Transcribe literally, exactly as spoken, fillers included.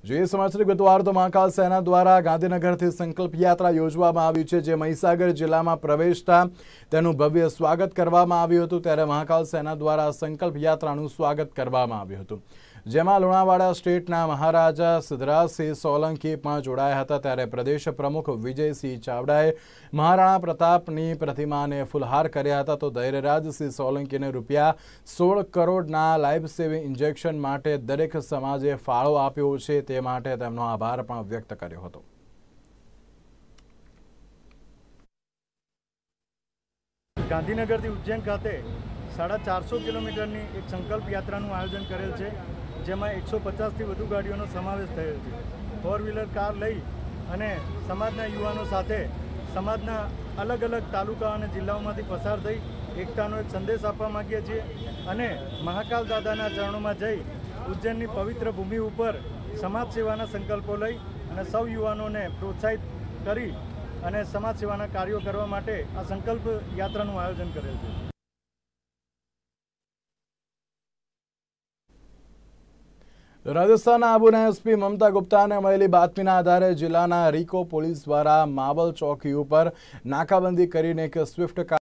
જે સમાચાર વિગતવાર તો મહાકાલ સેના દ્વારા ગાંધીનગરથી સંકલ્પ યાત્રા યોજવામાં આવી છે, જે મહીસાગર જિલ્લામાં પ્રવેશતા તેનું ભવ્ય સ્વાગત કરવામાં આવ્યું હતું। ત્યારે મહાકાલ સેના દ્વારા સંકલ્પ યાત્રાનું સ્વાગત કરવામાં આવ્યું હતું, જેમાં લુણાવાડા સ્ટેટના મહારાજા સિદ્ધરાજસિંહ સોલંકી પણ જોડાયા હતા। ત્યારે પ્રદેશ પ્રમુખ વિજયસિંહ ચાવડાએ મહારાણા પ્રતાપની પ્રતિમાને ફૂલહાર કર્યા હતા, તો ધૈર્યરાજસિંહ સોલંકીને રૂપિયા સોળ કરોડના લાઈફ સેવિંગ ઇન્જેક્શન માટે દરેક સમાજે ફાળો આપ્યો છે, તે માટે તેમનો આભાર પણ વ્યક્ત કર્યો હતો। ગાંધીનગરથી ઉજ્જૈન ખાતે સાડા ચારસો કિલોમીટરની એક સંકલ્પ યાત્રાનું આયોજન કરેલ છે, જેમાં એકસો પચાસથી વધુ ગાડીઓનો સમાવેશ થયેલ છે। ફોર વ્હીલર કાર લઈ અને સમાજના યુવાનો સાથે સમાજના અલગ અલગ તાલુકા અને જિલ્લાઓમાંથી પસાર થઈ એકતાનો એક સંદેશ આપવા માગીએ છીએ અને મહાકાલ દાદાના ચરણોમાં જઈ ઉજ્જૈનની પવિત્ર ભૂમિ ઉપર સમાજ સેવાના સંકલ્પો લઈ અને સૌ યુવાનોને પ્રોત્સાહિત કરી અને સમાજ સેવાના કાર્યો કરવા માટે આ સંકલ્પ યાત્રાનું આયોજન કરેલ છે। રાજસ્થાનના આબુના એસપી મમતા ગુપ્તાને મળેલી બાતમીના આધારે જિલ્લાના રીકો પોલીસ દ્વારા માવલ ચોકી ઉપર નાકાબંધી કરીને એક સ્વિફ્ટ